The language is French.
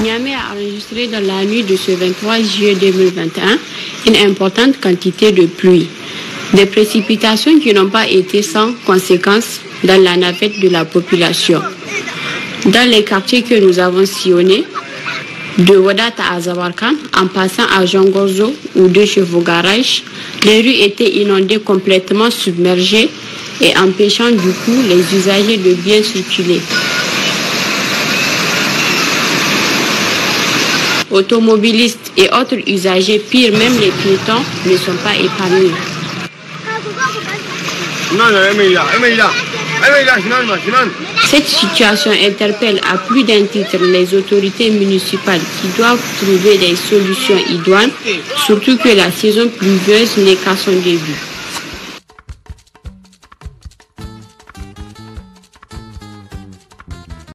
Niamey a enregistré dans la nuit de ce 23 juillet 2021 une importante quantité de pluie. Des précipitations qui n'ont pas été sans conséquences dans la navette de la population. Dans les quartiers que nous avons sillonnés, de Wadata à Zawarkan, en passant à Jongorzo ou de Chevaux Garage, les rues étaient inondées, complètement submergées et empêchant du coup les usagers de bien circuler. Automobilistes et autres usagers, pire même les piétons, ne sont pas épargnés. Cette situation interpelle à plus d'un titre les autorités municipales qui doivent trouver des solutions idoines, surtout que la saison pluvieuse n'est qu'à son début.